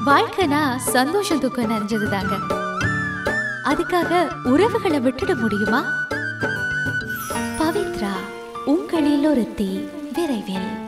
வாழ்க்கைனா சந்தோஷம் துக்கம் நிறைஞ்சது தாங்க. அதுக்காக உறவுகளை விட்டுட முடியுமா? பவித்ரா உங்களில் ஒருத்தி விரைவில்.